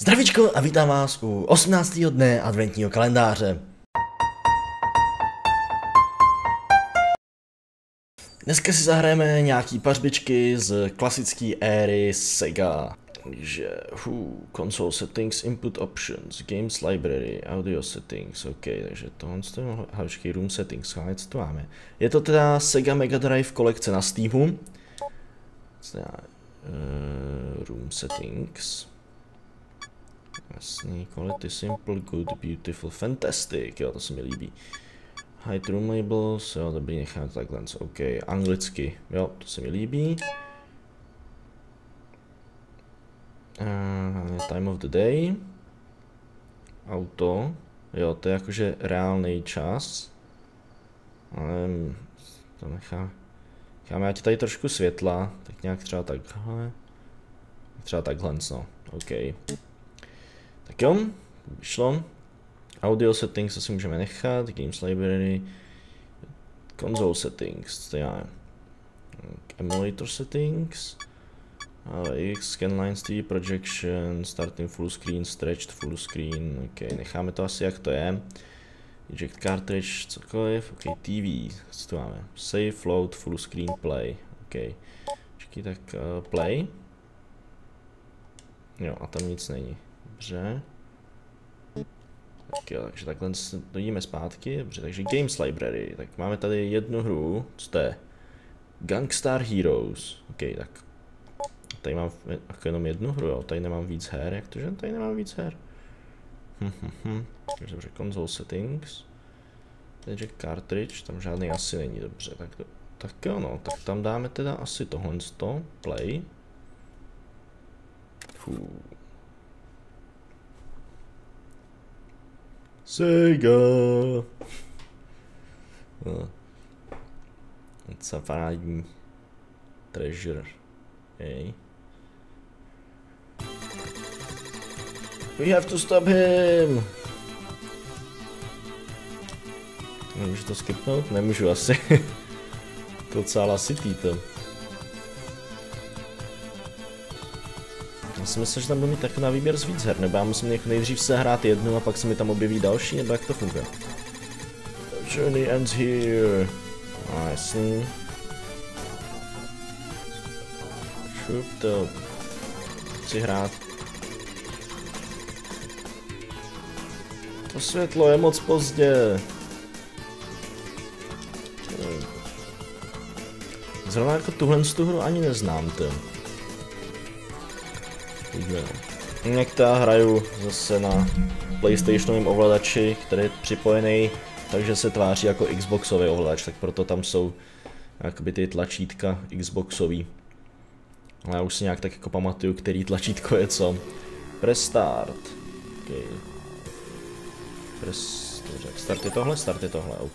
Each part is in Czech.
Zdravíčko a vítám vás u 18. dne adventního kalendáře. Dneska si zahrajeme nějaký pařbičky z klasické éry Sega. Takže, console settings, input options, games library, audio settings, ok, takže tohle je room settings, co to máme. Je to teda Sega Mega Drive kolekce na Steamu. Room settings. Jasný, quality, simple, good, beautiful, fantastic, jo, to se mi líbí. Hide room labels, jo, dobrý, necháme to takhle, ok, anglicky, jo, to se mi líbí. Time of the day. Auto, jo, to je jakože reálný čas. Ale to necháme ať tady trošku světla, tak nějak třeba takhle. Třeba takhle, no, ok. Tak jo, vyšlo. Audio settings asi můžeme nechat, games library, console settings, to je emulator settings, X, scanlines, TV projection, starting full screen, stretched full screen, ok, necháme to asi jak to je. Eject cartridge, cokoliv, ok, TV, co tu máme, save, load, full screen, play, ok. Počkej, tak play. Jo, a tam nic není. Dobře. Tak jo, takže takhle dojíme zpátky. Dobře, takže Games Library. Tak máme tady jednu hru. Co to je? Gangstar Heroes. Ok, tak. Tady mám jenom jednu hru, jo. Tady nemám víc her. Jak to, že tady nemám víc her? Takže dobře, console settings. Takže cartridge, tam žádný asi není, dobře. Tak jo, no, tak tam dáme teda asi tohle. Play. Sega. It's a parádní treasure. Okay. We have to stop him. Nemůžu to skipnout? Nemůžu asi. To docela lasitý to. Já si myslím, že tam budu mít tak na výběr z víc her, nebo já musím nejdřív se hrát jednu a pak se mi tam objeví další, nebo jak to funguje? Journey ends here. Jasný. Šup to. Chci hrát. To světlo je moc pozdě. Zrovna jako tuhle z tu hru ani neznám to. Některá hraju zase na PlayStationovém ovladači, který je připojený, takže se tváří jako Xboxový ovladač, tak proto tam jsou jakoby ty tlačítka Xboxový. Ale já už si nějak tak jako pamatuju, který tlačítko je co. Press start. Okay. Start je tohle, ok.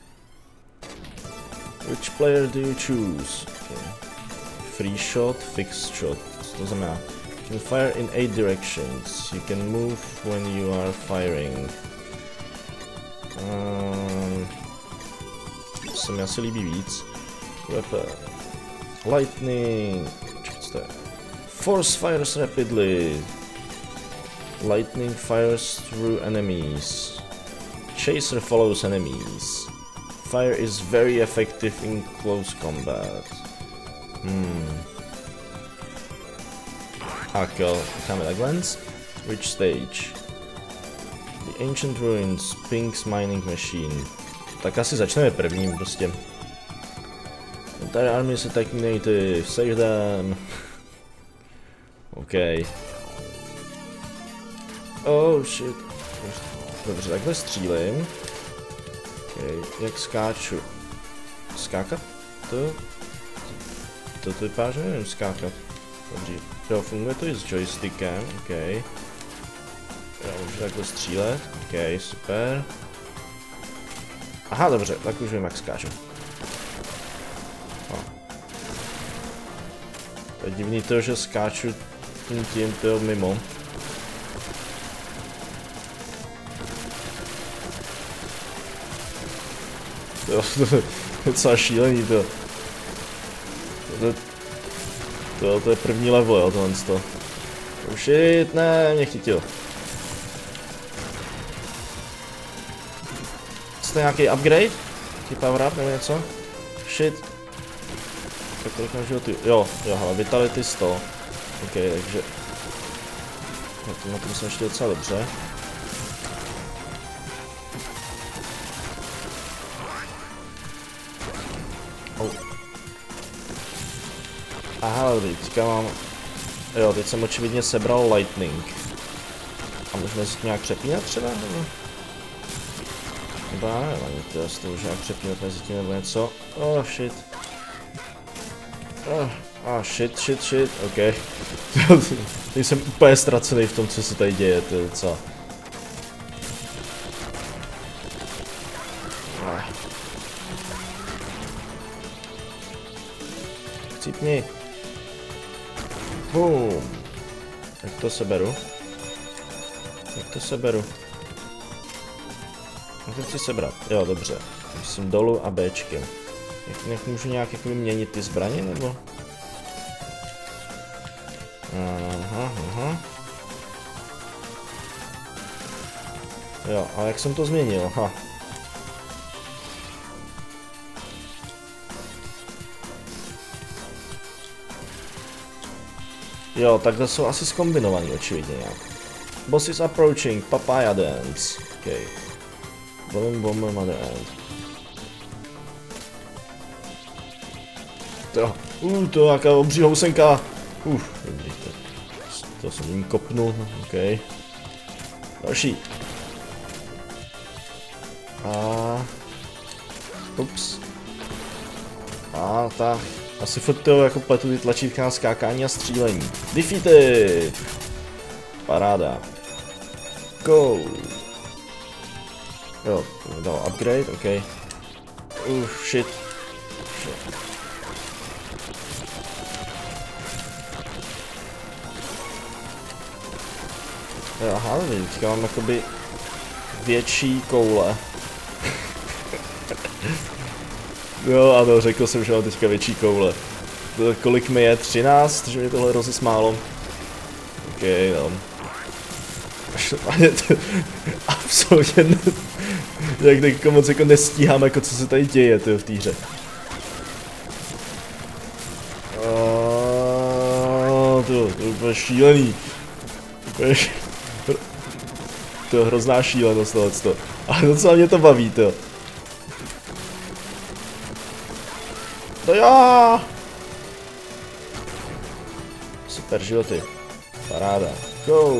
Which player do you choose? Okay. Free shot, fixed shot, co to znamená? You can fire in 8 directions. You can move when you are firing. Se mi asi líbí víc. Weapon. Lightning. Co to je? Force fires rapidly. Lightning fires through enemies. Chaser follows enemies. Fire is very effective in close combat. Tak jo, necháme takhle. Which stage? The Ancient Ruins, Pink's Mining Machine. Tak asi začneme prvním prostě. Entire army is attacking native, save them. OK. Oh shit. Dobře, takhle střílím. OK, jak skáču? Skákat? To vypadá, že nevím skákat. Dobře. Jo, funguje to i s joystickem, ok. Já můžu takhle střílet, ok, super. Aha, dobře, tak už vím, jak skáču. To je divný to, že skáču tím to mimo. Jo, to je docela šílený to. To je první level, jo, tohle. Shit, ne, mě chytil. Jste nějaký upgrade? Nějaký power up nebo něco? Shit. Tak kolik mám životů? Jo, hele, vitality 100. Ok, takže... Na tom jsem ještě docela dobře. Oh. Aha, teďka mám... Jo, teď jsem očividně sebral lightning. A můžeme si to nějak přepínat třeba? Nebo já nevím, ani to jestli to můžu nějak přepínat mezi tím nebo něco. Oh shit. Shit, ok. Teď jsem úplně ztracený v tom, co se tady děje, to je docela. Cítni. Boom. Jak to seberu? Jak chci sebrat? Jo, dobře. Musím dolů a Bčkem. Jak můžu nějak jako měnit ty zbraně, nebo? Aha. Jo, a jak jsem to změnil? Ha. Jo, takhle jsou asi zkombinovaný očividně nějak. Boss is approaching, papaya dance. Okay. Balloon bomber mother end. To je nějaká obří housenka. Dobrý, to jsem jim kopnul, ok. Další. Ups. Tak. Asi furt to jako pletu ty tlačítka na skákání a střílení. Defeated! Paráda. Go! Jo, dal upgrade, ok. Shit. Aha, teďka mám jakoby větší koule. Jo, ano, řekl jsem, že mám teďka větší koule. Kolik mi je? 13, že mi tohle rozesmálo. Ok, no. Absolutně jak teďka moc jako nestíhám, jako co se tady děje v té hře. To je šílený. To je hrozná šílenost tohleto. Ale docela mě to baví, to. To jo! Super životy. Paráda. Go!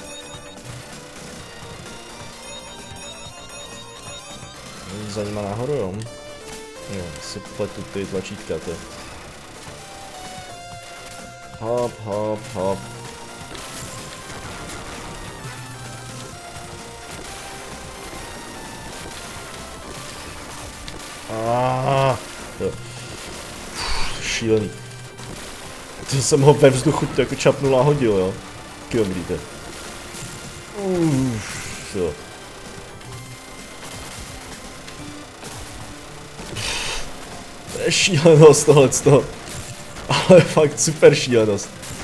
Za nima nahoru, jo? Jo, si pletu ty tlačítka, to. Hop, hop, hop. Šílený. To jsem ho ve vzduchu jako čapnul a hodil, jo. Dobrý to. Jo. To je šílenost tohleto. Ale fakt super šílenost.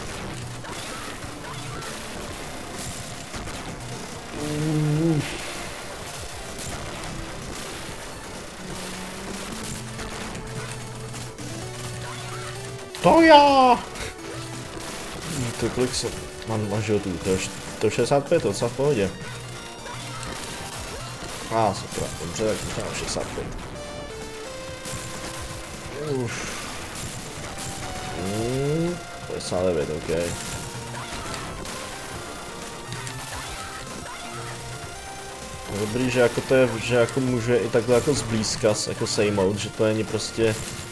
To já! To kolik jsem... Mám životů, to je 65, to docela v pohodě. Super, dobře, tak už mám 65. 59, ok. Dobrý, že jako to je, že jako může i takhle jako zblízka jako sejmout, že to není prostě...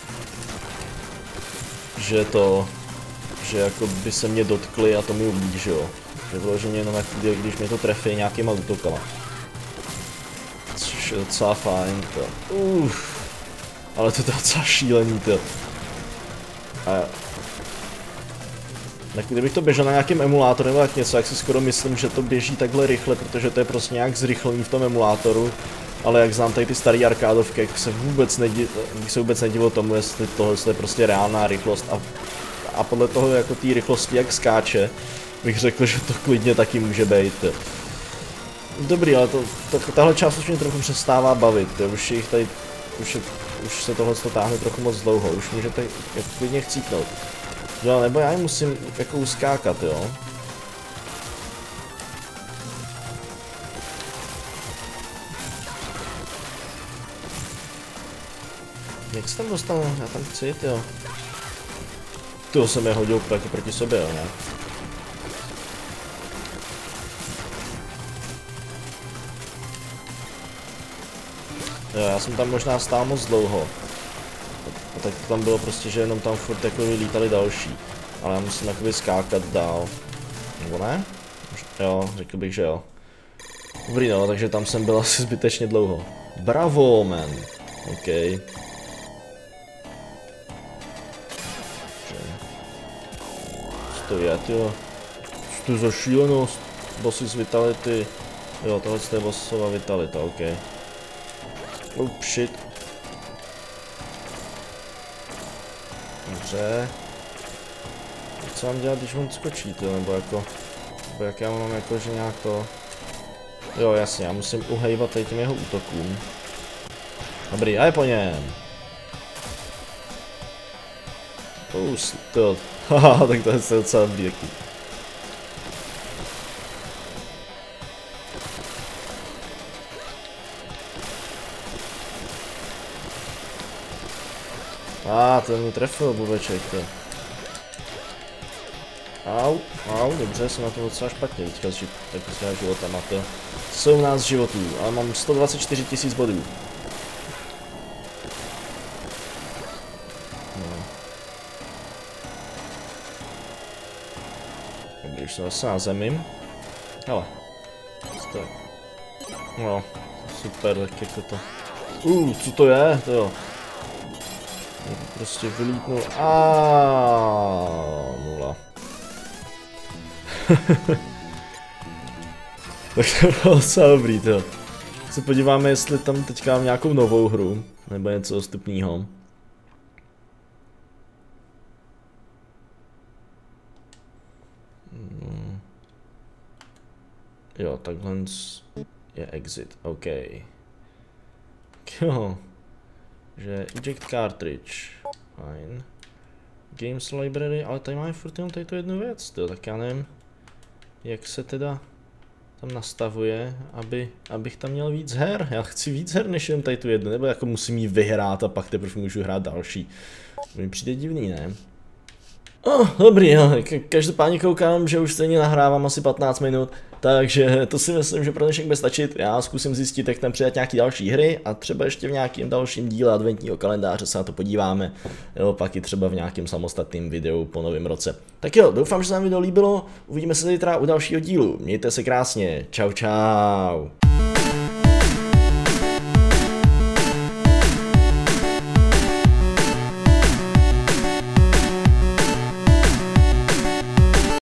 Že jako by se mě dotkli a to mi ublíží, jo. Že vyloženě jenom jako když mě to trefí nějakýma útokama. Což je docela fajn, to. Ale to je docela šílený, to. Tak kdybych to běžel na nějakým emulátoru nebo tak něco, jak si skoro myslím, že to běží takhle rychle, protože to je prostě nějak zrychlení v tom emulátoru. Ale jak znám tady ty staré arkádovky, jak se vůbec nedivil tomu, jestli tohle je prostě reálná rychlost a podle toho jako té rychlosti jak skáče, bych řekl, že to klidně taky může být. Dobrý, ale tahle část už mě trochu přestává bavit, jo. Už se tohle táhne trochu moc dlouho, už můžete jako klidně chcípnout. Jo, nebo já musím jako uskákat, jo. Jak se tam dostanu? Já tam chci jít, jo. Toho jsem je hodil jako proti sobě, jo, ne? Jo, já jsem tam možná stál moc dlouho. A tak tam bylo prostě, že jenom tam furt jako lítali další. Ale já musím jakoby skákat dál. Nebo ne? Jo, řekl bych, že jo. Dobrý no, takže tam jsem byl asi zbytečně dlouho. Bravo, man. OK. Co to je, tyjo? Co to za šílenost? Bossy z Vitality. Jo, tohle je bossová Vitalita, OK. Oh shit. Dobře. Co mám dělat, když on skočí, to, nebo jak já mám jako, že nějak to... Jo, jasně, já musím uhejbat tady těm jeho útokům. Dobrý, a je po něm. To. Haha, tak to je docela dobrý taky. To mi trefil bubeček, to. Dobře, jsem na to docela špatně, teďka tak s životama, to. 17 životů, ale mám 124 000 bodů. No. Dobrý, už jsem zase na zemi. Hele. No, super, tak jako to. Co to je? To jo. Prostě vylítnu a 0. Tak to bylo docela dobrý, to. Se podíváme, jestli tam teďka mám nějakou novou hru, nebo něco ostupného. Jo, takhle je exit, OK. Jo. Že eject cartridge, fajn. Games library, ale tady máme furt jenom tady tu jednu věc, to, tak já nevím, jak se teda tam nastavuje, abych tam měl víc her. Já chci víc her než jenom tady tu jednu, nebo jako musím ji vyhrát a pak teprve můžu hrát další. To mi přijde divný, ne? Dobrý, jo. Každopádně koukám, že už stejně nahrávám asi 15 minut, takže to si myslím, že pro dnešek bude stačit. Já zkusím zjistit, jak tam přidat nějaký další hry a třeba ještě v nějakém dalším díle adventního kalendáře se na to podíváme, jo, pak i třeba v nějakém samostatném videu po novém roce. Tak jo, doufám, že se vám video líbilo, uvidíme se zítra u dalšího dílu, mějte se krásně, čau čau.